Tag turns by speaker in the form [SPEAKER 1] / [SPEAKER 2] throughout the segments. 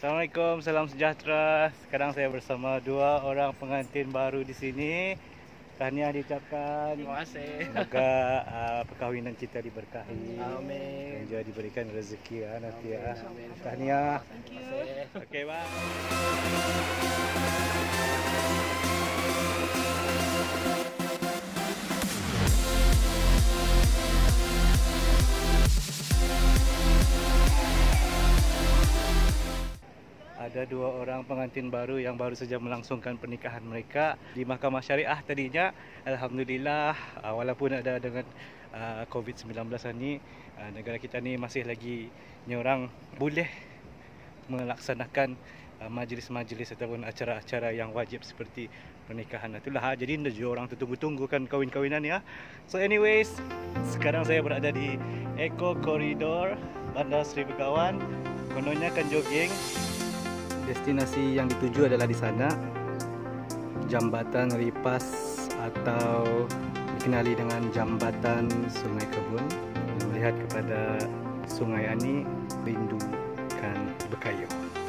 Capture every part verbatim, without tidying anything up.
[SPEAKER 1] Assalamualaikum, salam sejahtera. Sekarang saya bersama dua orang pengantin baru di sini. Tahniah diucapkan.
[SPEAKER 2] Terima kasih.
[SPEAKER 1] Semoga uh, perkahwinan kita diberkahi.
[SPEAKER 2] Amin.
[SPEAKER 1] Dan juga diberikan rezeki ya nanti ya.
[SPEAKER 2] Amin.
[SPEAKER 1] Tahniah.
[SPEAKER 2] Thank you.
[SPEAKER 1] Okey, bye. Ada dua orang pengantin baru yang baru saja melangsungkan pernikahan mereka di Mahkamah Syariah tadinya. Alhamdulillah, walaupun ada dengan uh, COVID sembilan belas ni, uh, negara kita ni masih lagi nyorang boleh melaksanakan uh, majlis-majlis ataupun acara-acara yang wajib seperti pernikahan. Itulah, jadi dua orang tertunggu-tunggu kan kahwin-kahwinan ya. So anyways, sekarang saya berada di Eco Corridor Bandar Seri Begawan. Kononnya kan jogging. Destinasi yang dituju adalah di sana, Jambatan Ripas atau dikenali dengan Jambatan Sungai Kebun. Melihat kepada sungai ini, rindukan Bekayoh.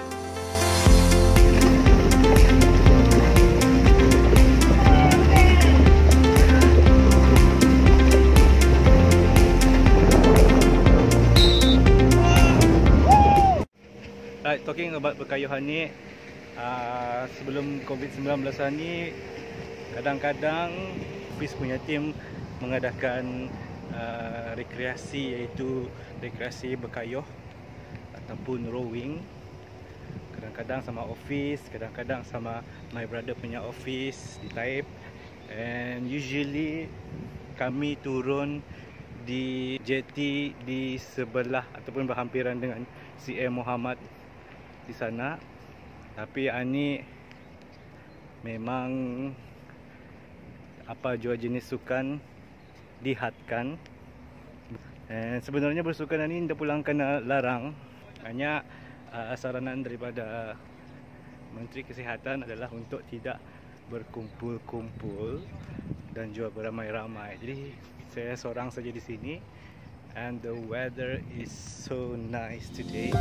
[SPEAKER 1] Right, talking about Bekayoh ni, uh, sebelum COVID sembilan belas ni, kadang-kadang Office punya tim mengadakan uh, rekreasi, iaitu rekreasi Bekayoh ataupun rowing. Kadang-kadang sama Office, kadang-kadang sama my brother punya office di Taib. And usually kami turun di jetty di sebelah ataupun berhampiran dengan C M Muhammad di sana. Tapi ani memang apa jua jenis sukan dihadkan. Dan sebenarnya bersukan ini tidak pulang kena larang. Hanya uh, saranan daripada Menteri Kesihatan adalah untuk tidak berkumpul-kumpul dan juga beramai-ramai. Jadi saya seorang saja di sini, and the weather is so nice today.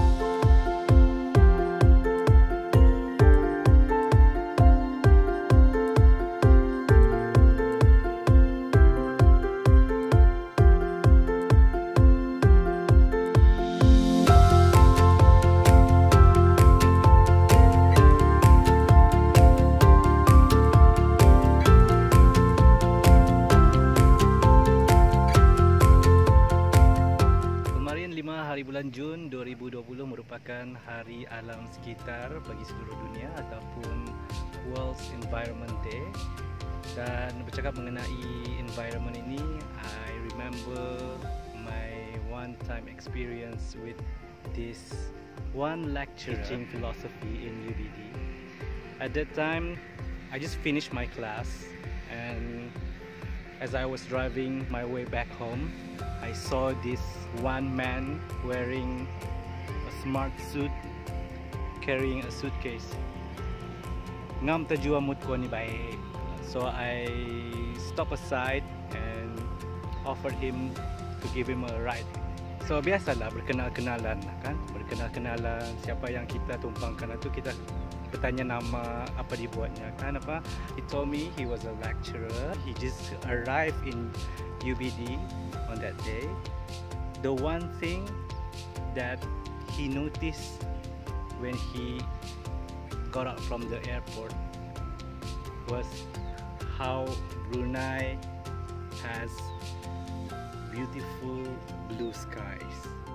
[SPEAKER 1] Hari bulan Jun dua ribu dua puluh merupakan Hari Alam Sekitar bagi seluruh dunia ataupun World Environment Day. Dan bercakap mengenai environment ini, I remember my one time experience with this one lecturer teaching philosophy in U B D. At that time, I just finished my class, and as I was driving my way back home, I saw this one man wearing a smart suit, carrying a suitcase. Ngam tajua mood ko ni baik. So I stopped aside and offered him to give him a ride. So biasalah berkenal-kenalan kan, berkenal-kenalan siapa yang kita tumpangkan itu kita bertanya nama, apa dibuatnya kan apa. He told me he was a lecturer. He just arrived in U B D on that day. The one thing that he noticed when he got out from the airport was how Brunei has beautiful blue skies.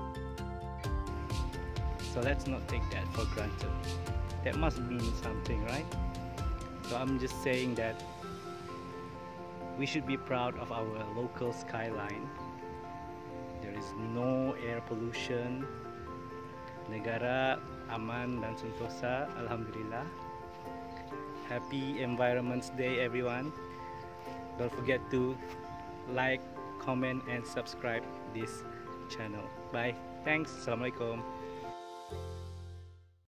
[SPEAKER 1] So let's not take that for granted. That must mean something, right? So I'm just saying that we should be proud of our local skyline. There is no air pollution. Negara aman dan sentosa, alhamdulillah. Happy Environment Day everyone. Don't forget to like, comment and subscribe this channel. Bye. Thanks. Assalamualaikum.